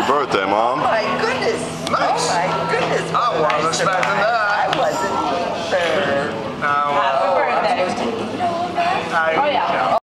birthday, Mom. Oh my goodness. Nice. Oh my goodness. I wasn't expecting that.